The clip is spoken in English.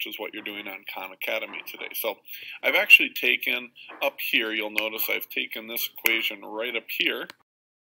which is what you're doing on Khan Academy today. So I've actually taken up here, you'll notice I've taken this equation right up here,